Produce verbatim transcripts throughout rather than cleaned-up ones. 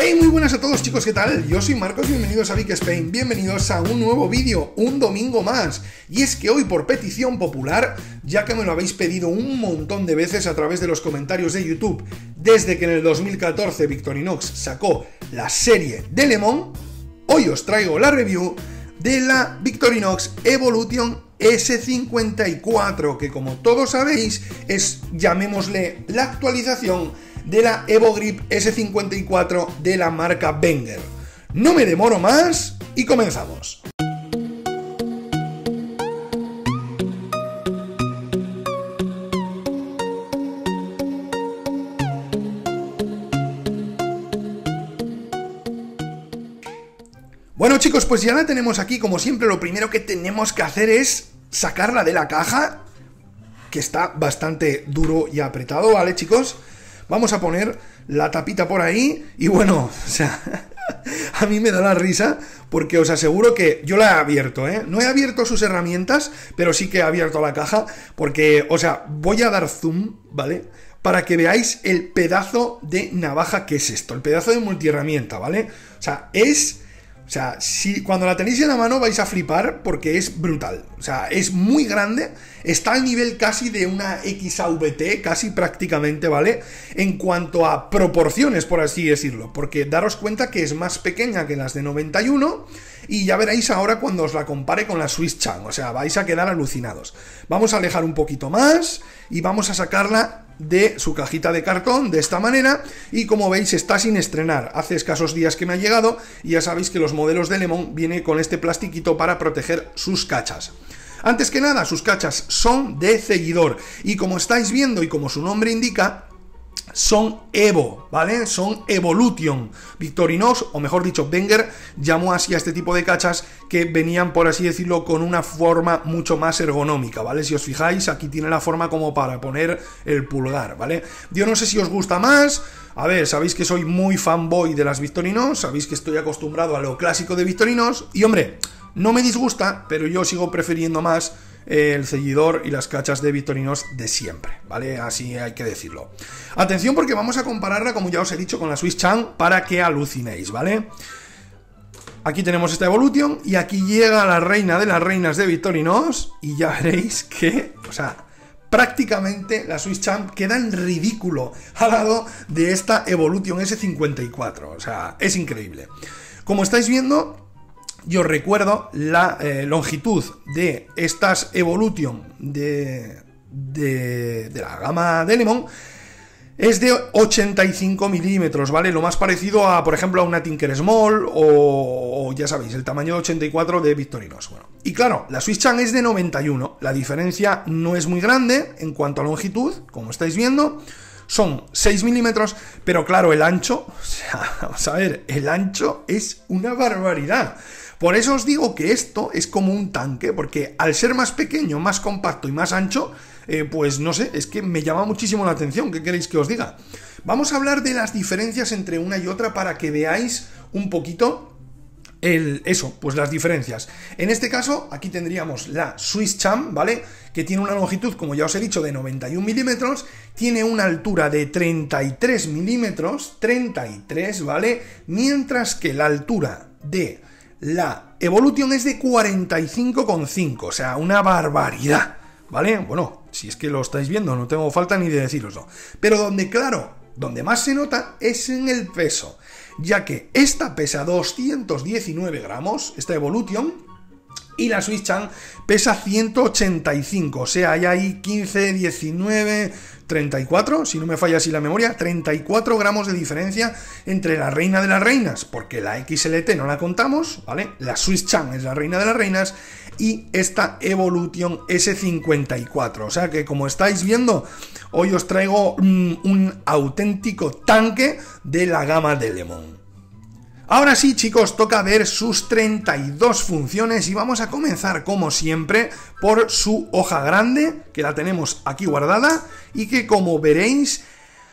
Hey, muy buenas a todos chicos, ¿qué tal? Yo soy Marcos, bienvenidos a Vic Spain, bienvenidos a un nuevo vídeo, un domingo más. Y es que hoy, por petición popular, ya que me lo habéis pedido un montón de veces a través de los comentarios de YouTube, desde que en el dos mil catorce Victorinox sacó la serie de Le Mans, hoy os traigo la review de la Victorinox Evolution ese cincuenta y cuatro, que como todos sabéis es, llamémosle, la actualización de la EvoGrip ese cincuenta y cuatro de la marca Wenger. No me demoro más y comenzamos. Bueno chicos, pues ya la tenemos aquí. Como siempre, lo primero que tenemos que hacer es sacarla de la caja, que está bastante duro y apretado, ¿vale chicos? Vamos a poner la tapita por ahí y bueno, o sea, a mí me da la risa porque os aseguro que yo la he abierto, ¿eh? No he abierto sus herramientas, pero sí que he abierto la caja porque, o sea, voy a dar zoom, ¿vale? Para que veáis el pedazo de navaja que es esto, el pedazo de multiherramienta, ¿vale? O sea, es... O sea, si cuando la tenéis en la mano vais a flipar porque es brutal. O sea, es muy grande, está al nivel casi de una X A V T, casi prácticamente, ¿vale? En cuanto a proporciones, por así decirlo, porque daros cuenta que es más pequeña que las de noventa y uno y ya veréis ahora cuando os la compare con la Swiss Chang, o sea, vais a quedar alucinados. Vamos a alejar un poquito más y vamos a sacarla de su cajita de cartón de esta manera, y como veis está sin estrenar, hace escasos días que me ha llegado y ya sabéis que los modelos de Le Mans vienen con este plastiquito para proteger sus cachas. Antes que nada, sus cachas son de seguidor y como estáis viendo y como su nombre indica, son Evo, ¿vale? Son Evolution. Victorinox, o mejor dicho, Wenger llamó así a este tipo de cachas que venían, por así decirlo, con una forma mucho más ergonómica, ¿vale? Si os fijáis, aquí tiene la forma como para poner el pulgar, ¿vale? Yo no sé si os gusta más. A ver, sabéis que soy muy fanboy de las Victorinox, sabéis que estoy acostumbrado a lo clásico de Victorinox y, hombre, no me disgusta, pero yo sigo prefiriendo más el seguidor y las cachas de Victorinox de siempre, ¿vale? Así hay que decirlo. Atención porque vamos a compararla, como ya os he dicho, con la Swiss Chang para que alucinéis, ¿vale? Aquí tenemos esta Evolution y aquí llega la reina de las reinas de Victorinox y ya veréis que, o sea, prácticamente la Swiss Chang queda en ridículo al lado de esta Evolution ese cincuenta y cuatro, o sea, es increíble. Como estáis viendo, yo recuerdo la eh, longitud de estas Evolution de, de, de la gama de Le Mans es de ochenta y cinco milímetros, ¿vale? Lo más parecido a, por ejemplo, a una Tinker Small o, o ya sabéis, el tamaño de ochenta y cuatro de Victorinox. Bueno, y claro, la Swiss Chang es de noventa y uno, la diferencia no es muy grande en cuanto a longitud, como estáis viendo. Son seis milímetros, pero claro, el ancho, o sea, vamos a ver, el ancho es una barbaridad. Por eso os digo que esto es como un tanque, porque al ser más pequeño, más compacto y más ancho, eh, pues no sé, es que me llama muchísimo la atención. ¿Qué queréis que os diga? Vamos a hablar de las diferencias entre una y otra para que veáis un poquito el, eso, pues las diferencias. En este caso, aquí tendríamos la Swiss Chang, ¿vale? Que tiene una longitud, como ya os he dicho, de noventa y un milímetros, tiene una altura de treinta y tres milímetros, treinta y tres, ¿vale? Mientras que la altura de la Evolution es de cuarenta y cinco coma cinco, o sea, una barbaridad, ¿vale? Bueno, si es que lo estáis viendo, no tengo falta ni de deciroslo. Pero donde, claro, donde más se nota es en el peso, ya que esta pesa doscientos diecinueve gramos, esta Evolution, y la Swiss Chang pesa ciento ochenta y cinco, o sea, hay ahí quince, diecinueve, treinta y cuatro, si no me falla así la memoria, treinta y cuatro gramos de diferencia entre la reina de las reinas, porque la X L T no la contamos, ¿vale? La Swiss Chang es la reina de las reinas y esta Evolution ese cincuenta y cuatro, o sea que como estáis viendo, hoy os traigo un, un auténtico tanque de la gama de Le Mans. Ahora sí, chicos, toca ver sus treinta y dos funciones y vamos a comenzar, como siempre, por su hoja grande, que la tenemos aquí guardada y que, como veréis,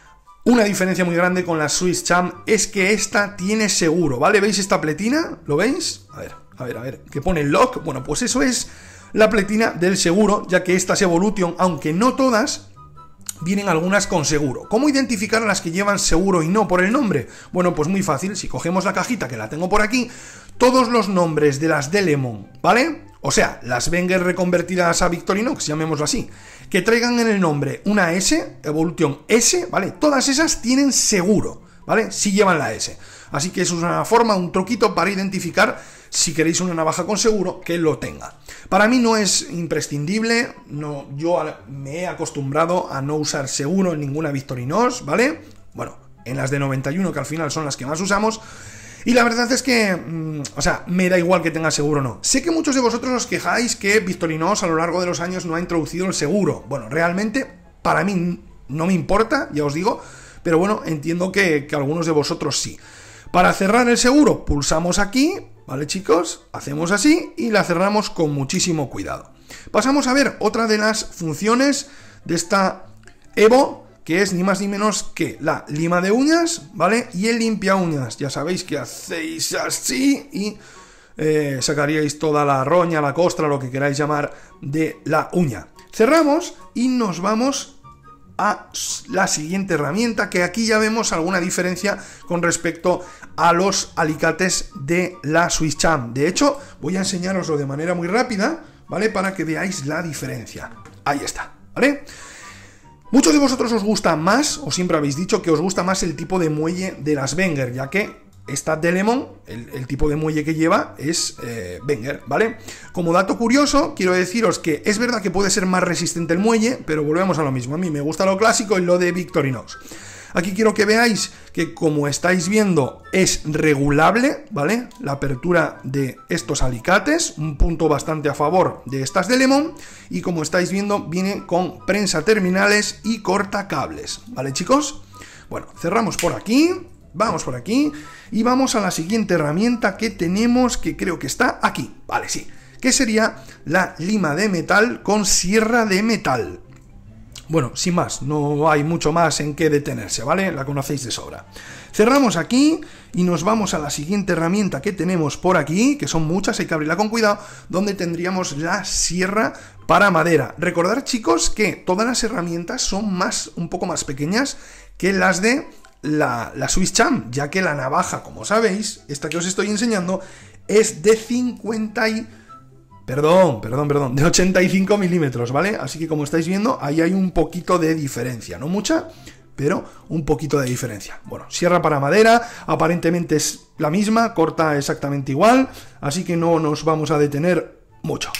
una diferencia muy grande con la Swiss Chang es que esta tiene seguro, ¿vale? ¿Veis esta pletina? ¿Lo veis? A ver, a ver, a ver, que pone lock. Bueno, pues eso es la pletina del seguro, ya que estas Evolution, aunque no todas, vienen algunas con seguro. ¿Cómo identificar a las que llevan seguro y no por el nombre? Bueno, pues muy fácil, si cogemos la cajita que la tengo por aquí, todos los nombres de las Delemon, ¿vale? O sea, las Wenger reconvertidas a Victorinox, llamémoslo así, que traigan en el nombre una S, Evolution S, ¿vale? Todas esas tienen seguro, ¿vale? Si llevan la S. Así que eso es una forma, un truquito para identificar si queréis una navaja con seguro que lo tenga. Para mí no es imprescindible, no, yo me he acostumbrado a no usar seguro en ninguna Victorinox, ¿vale? Bueno, en las de noventa y uno, que al final son las que más usamos. Y la verdad es que, mmm, o sea, me da igual que tenga seguro o no. Sé que muchos de vosotros os quejáis que Victorinox a lo largo de los años no ha introducido el seguro. Bueno, realmente, para mí no me importa, ya os digo, pero bueno, entiendo que, que algunos de vosotros sí. Para cerrar el seguro, pulsamos aquí, ¿vale, chicos? Hacemos así y la cerramos con muchísimo cuidado. Pasamos a ver otra de las funciones de esta Evo, que es ni más ni menos que la lima de uñas, ¿vale? Y el limpia uñas. Ya sabéis que hacéis así y eh, sacaríais toda la roña, la costra, lo que queráis llamar, de la uña. Cerramos y nos vamos a la siguiente herramienta, que aquí ya vemos alguna diferencia con respecto a los alicates de la Swiss Champ. De hecho, voy a enseñaroslo de manera muy rápida, ¿vale? Para que veáis la diferencia. Ahí está, ¿vale? Muchos de vosotros os gusta más, o siempre habéis dicho que os gusta más el tipo de muelle de las Wenger, ya que esta Delemon, el, el tipo de muelle que lleva es eh, Wenger, ¿vale? Como dato curioso, quiero deciros que es verdad que puede ser más resistente el muelle, pero volvemos a lo mismo. A mí me gusta lo clásico y lo de Victorinox. Aquí quiero que veáis que, como estáis viendo, es regulable, ¿vale? La apertura de estos alicates, un punto bastante a favor de estas Delemon, y como estáis viendo, viene con prensa terminales y cortacables, ¿vale, chicos? Bueno, cerramos por aquí. Vamos por aquí y vamos a la siguiente herramienta que tenemos, que creo que está aquí, vale, sí, que sería la lima de metal con sierra de metal. Bueno, sin más, no hay mucho más en qué detenerse, ¿vale? La conocéis de sobra. Cerramos aquí y nos vamos a la siguiente herramienta que tenemos por aquí, que son muchas, hay que abrirla con cuidado, donde tendríamos la sierra para madera. Recordad, chicos, que todas las herramientas son más, un poco más pequeñas que las de La, la Swiss Champ, ya que la navaja, como sabéis, esta que os estoy enseñando, es de cincuenta y... Perdón, perdón, perdón, de ochenta y cinco milímetros, ¿vale? Así que como estáis viendo, ahí hay un poquito de diferencia, no mucha, pero un poquito de diferencia. Bueno, sierra para madera, aparentemente es la misma, corta exactamente igual, así que no nos vamos a detener mucho.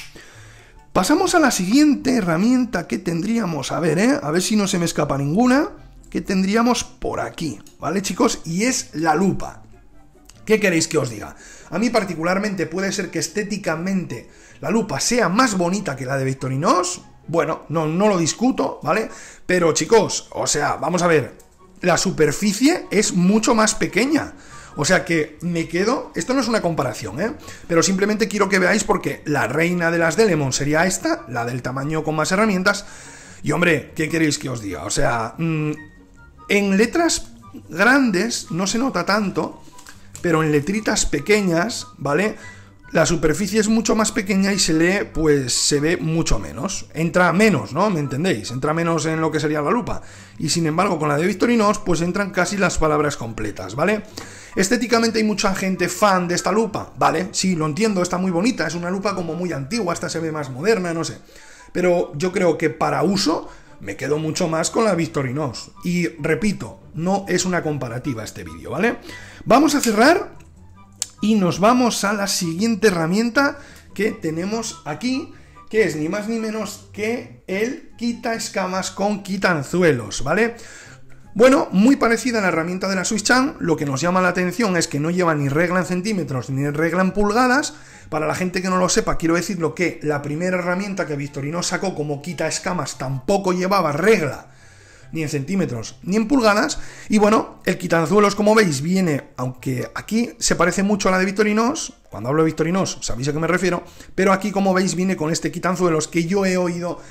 Pasamos a la siguiente herramienta que tendríamos, a ver, ¿eh? A ver si no se me escapa ninguna, que tendríamos por aquí, ¿vale, chicos? Y es la lupa. ¿Qué queréis que os diga? A mí particularmente puede ser que estéticamente la lupa sea más bonita que la de Victorinox. Bueno, no, no lo discuto, ¿vale? Pero, chicos, o sea, vamos a ver, la superficie es mucho más pequeña. O sea que me quedo... Esto no es una comparación, ¿eh? Pero simplemente quiero que veáis, porque la reina de las Delemon sería esta, la del tamaño con más herramientas. Y, hombre, ¿qué queréis que os diga? O sea... Mmm, en letras grandes no se nota tanto, pero en letritas pequeñas, ¿vale? La superficie es mucho más pequeña y se lee, pues se ve mucho menos. Entra menos, ¿no? ¿Me entendéis? Entra menos en lo que sería la lupa. Y sin embargo, con la de Victorinox, pues entran casi las palabras completas, ¿vale? Estéticamente hay mucha gente fan de esta lupa, ¿vale? Sí, lo entiendo, está muy bonita, es una lupa como muy antigua, esta se ve más moderna, no sé. Pero yo creo que para uso... me quedo mucho más con la Victorinox. Y repito, no es una comparativa este vídeo, ¿vale? Vamos a cerrar y nos vamos a la siguiente herramienta que tenemos aquí, que es ni más ni menos que el quita escamas con quitanzuelos, ¿vale? Bueno, muy parecida a la herramienta de la Swiss Champ. Lo que nos llama la atención es que no lleva ni regla en centímetros ni regla en pulgadas. Para la gente que no lo sepa, quiero decirlo que la primera herramienta que Victorinox sacó como quita escamas tampoco llevaba regla ni en centímetros ni en pulgadas. Y bueno, el quitanzuelos, como veis, viene, aunque aquí se parece mucho a la de Victorinox. Cuando hablo de Victorinox sabéis a qué me refiero, pero aquí, como veis, viene con este quitanzuelos que yo he oído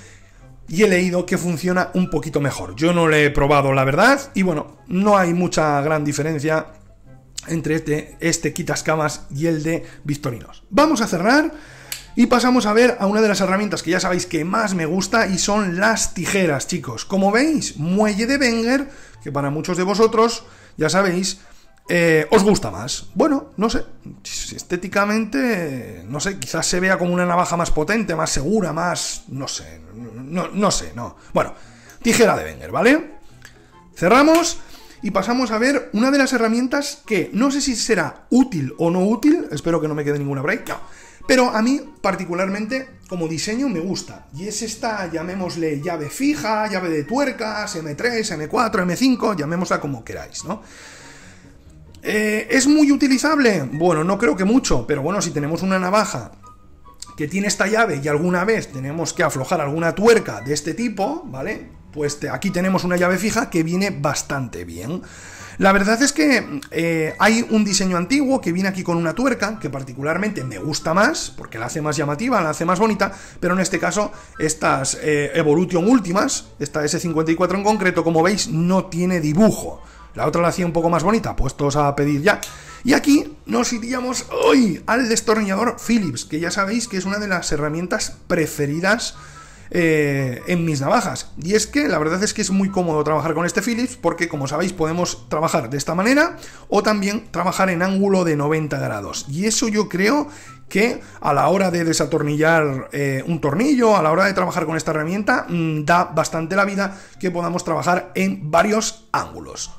y he leído que funciona un poquito mejor. Yo no lo he probado, la verdad, y bueno, no hay mucha gran diferencia entre este, este quitascamas y el de Victorinox. Vamos a cerrar Y pasamos a ver a una de las herramientas que ya sabéis que más me gusta y son las tijeras, chicos. Como veis, muelle de Wenger, que para muchos de vosotros, ya sabéis, eh, os gusta más. Bueno, no sé, estéticamente, no sé, quizás se vea como una navaja más potente, más segura, más... no sé, no, no sé, no. Bueno, tijera de Wenger, ¿vale? Cerramos y pasamos a ver una de las herramientas que no sé si será útil o no útil, espero que no me quede ninguna por ahí, no. Pero a mí, particularmente, como diseño me gusta. Y es esta, llamémosle llave fija, llave de tuercas, eme tres, eme cuatro, eme cinco, llamémosla como queráis, ¿no? Eh, ¿Es muy utilizable? Bueno, no creo que mucho, pero bueno, si tenemos una navaja que tiene esta llave y alguna vez tenemos que aflojar alguna tuerca de este tipo, ¿vale? Pues te, aquí tenemos una llave fija que viene bastante bien. La verdad es que eh, hay un diseño antiguo que viene aquí con una tuerca, que particularmente me gusta más, porque la hace más llamativa, la hace más bonita, pero en este caso, estas eh, Evolution últimas, esta ese cincuenta y cuatro en concreto, como veis, no tiene dibujo. La otra la hacía un poco más bonita, puestos a pedir ya. Y aquí nos iríamos hoy al destornillador Phillips, que ya sabéis que es una de las herramientas preferidas Eh, en mis navajas. Y es que la verdad es que es muy cómodo trabajar con este Phillips porque, como sabéis, podemos trabajar de esta manera o también trabajar en ángulo de noventa grados. Y eso yo creo que a la hora de desatornillar eh, un tornillo, a la hora de trabajar con esta herramienta, mmm, da bastante la vida que podamos trabajar en varios ángulos.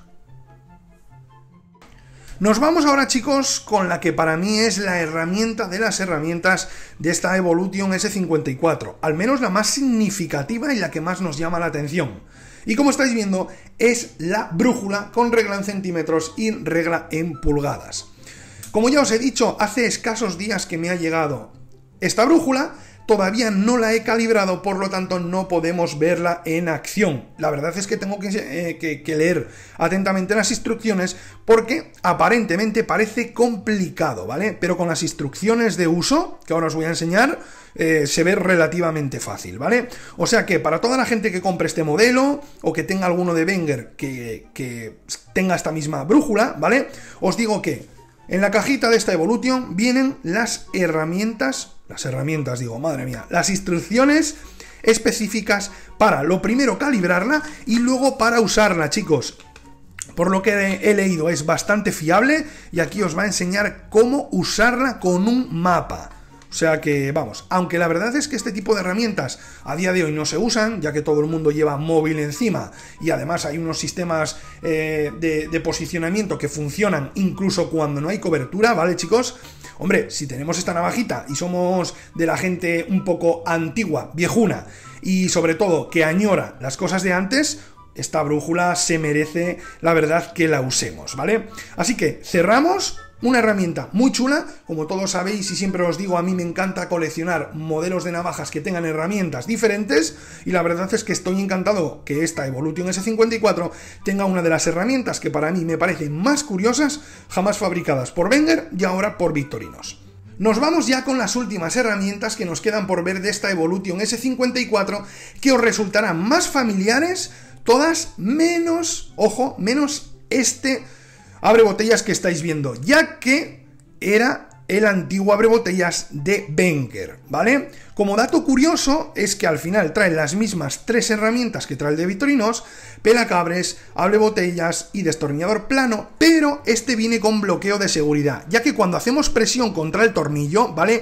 Nos vamos ahora, chicos, con la que para mí es la herramienta de las herramientas de esta Evolution ese cincuenta y cuatro, al menos la más significativa y la que más nos llama la atención. Y como estáis viendo, es la brújula con regla en centímetros y regla en pulgadas. Como ya os he dicho, hace escasos días que me ha llegado esta brújula. Todavía no la he calibrado, por lo tanto no podemos verla en acción. La verdad es que tengo que, eh, que, que leer atentamente las instrucciones porque aparentemente parece complicado, ¿vale? Pero con las instrucciones de uso, que ahora os voy a enseñar, eh, se ve relativamente fácil, ¿vale? O sea que para toda la gente que compre este modelo o que tenga alguno de Wenger que, que tenga esta misma brújula, ¿vale? Os digo que en la cajita de esta Evolution vienen las herramientas, las herramientas digo, madre mía, las instrucciones específicas para, lo primero, calibrarla y luego para usarla, chicos. Por lo que he leído es bastante fiable y aquí os va a enseñar cómo usarla con un mapa. O sea que, vamos, aunque la verdad es que este tipo de herramientas a día de hoy no se usan, ya que todo el mundo lleva móvil encima y además hay unos sistemas eh, de, de posicionamiento que funcionan incluso cuando no hay cobertura, ¿vale, chicos? Hombre, si tenemos esta navajita y somos de la gente un poco antigua, viejuna y sobre todo que añora las cosas de antes, esta brújula se merece, la verdad, que la usemos, ¿vale? Así que cerramos. Una herramienta muy chula, como todos sabéis y siempre os digo, a mí me encanta coleccionar modelos de navajas que tengan herramientas diferentes y la verdad es que estoy encantado que esta Evolution ese cincuenta y cuatro tenga una de las herramientas que para mí me parecen más curiosas jamás fabricadas por Wenger y ahora por Victorinos. Nos vamos ya con las últimas herramientas que nos quedan por ver de esta Evolution ese cincuenta y cuatro que os resultarán más familiares, todas menos, ojo, menos este abre botellas que estáis viendo, ya que era el antiguo abre botellas de Wenger, ¿vale? Como dato curioso es que al final trae las mismas tres herramientas que trae el de Victorinos, pelacabres, abre botellas y destornillador plano, pero este viene con bloqueo de seguridad, ya que cuando hacemos presión contra el tornillo, ¿vale?,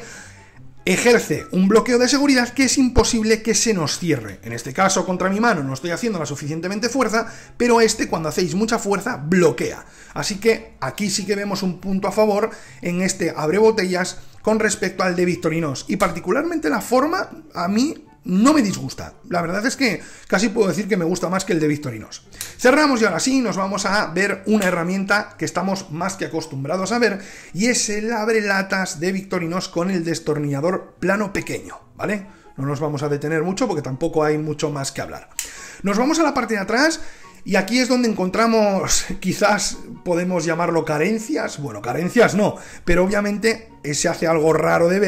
ejerce un bloqueo de seguridad que es imposible que se nos cierre. En este caso, contra mi mano no estoy haciendo la suficientemente fuerza, pero este, cuando hacéis mucha fuerza, bloquea. Así que aquí sí que vemos un punto a favor en este abre botellas con respecto al de Victorinos. Y particularmente la forma, a mí no me disgusta. La verdad es que casi puedo decir que me gusta más que el de Victorinos. Cerramos y ahora sí nos vamos a ver una herramienta que estamos más que acostumbrados a ver y es el abrelatas de Victorinos con el destornillador plano pequeño, ¿vale? No nos vamos a detener mucho porque tampoco hay mucho más que hablar. Nos vamos a la parte de atrás y aquí es donde encontramos, quizás podemos llamarlo carencias, bueno, carencias no, pero obviamente se hace algo raro de ver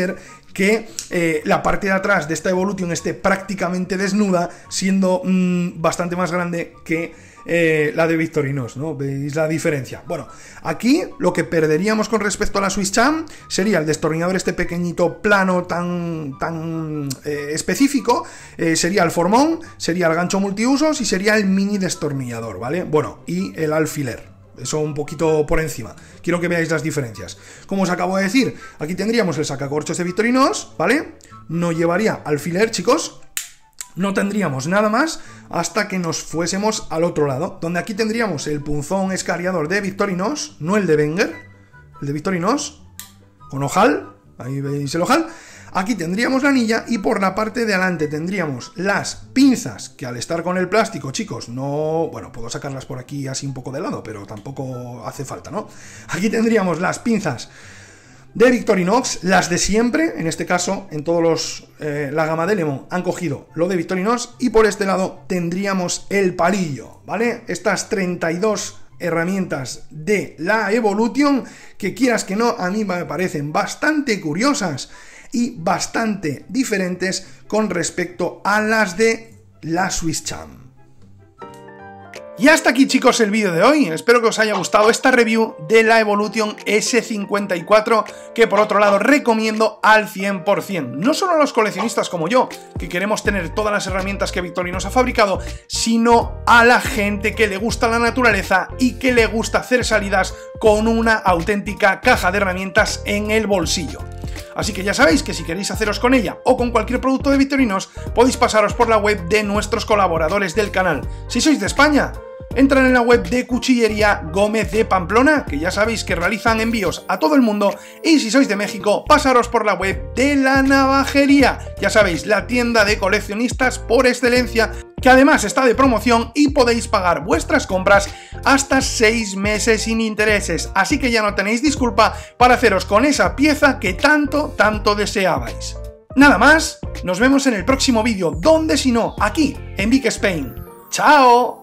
que eh, la parte de atrás de esta Evolution esté prácticamente desnuda, siendo mmm, bastante más grande que eh, la de Victorinox, ¿no? ¿Veis la diferencia? Bueno, aquí lo que perderíamos con respecto a la Swiss Champ sería el destornillador este pequeñito plano tan, tan eh, específico, eh, sería el formón, sería el gancho multiusos y sería el mini destornillador, ¿vale? Bueno, y el alfiler. Eso un poquito por encima. Quiero que veáis las diferencias. Como os acabo de decir, aquí tendríamos el sacacorchos de Victorinox, ¿vale? No llevaría alfiler, chicos. No tendríamos nada más hasta que nos fuésemos al otro lado, donde aquí tendríamos el punzón escariador de Victorinox, no el de Wenger, el de Victorinox, con ojal, ahí veis el ojal. Aquí tendríamos la anilla y por la parte de adelante tendríamos las pinzas, que al estar con el plástico, chicos, no... Bueno, puedo sacarlas por aquí así un poco de lado, pero tampoco hace falta, ¿no? Aquí tendríamos las pinzas de Victorinox, las de siempre, en este caso, en todos los... Eh, la gama de Lemon han cogido lo de Victorinox y por este lado tendríamos el palillo, ¿vale? Estas treinta y dos herramientas de la Evolution, que quieras que no, a mí me parecen bastante curiosas y bastante diferentes con respecto a las de la Swiss Champ. Y hasta aquí, chicos, el vídeo de hoy. Espero que os haya gustado esta review de la Evolution ese cincuenta y cuatro, que por otro lado recomiendo al cien por cien. No solo a los coleccionistas como yo, que queremos tener todas las herramientas que Victorinox ha fabricado, sino a la gente que le gusta la naturaleza y que le gusta hacer salidas con una auténtica caja de herramientas en el bolsillo. Así que ya sabéis que si queréis haceros con ella o con cualquier producto de Victorinox, podéis pasaros por la web de nuestros colaboradores del canal. Si sois de España, entran en la web de Cuchillería Gómez de Pamplona, que ya sabéis que realizan envíos a todo el mundo, y si sois de México, pasaros por la web de La Navajería, ya sabéis, la tienda de coleccionistas por excelencia, que además está de promoción y podéis pagar vuestras compras hasta seis meses sin intereses, así que ya no tenéis disculpa para haceros con esa pieza que tanto, tanto deseabais. Nada más, nos vemos en el próximo vídeo, donde si no, aquí, en Vic Spain. ¡Chao!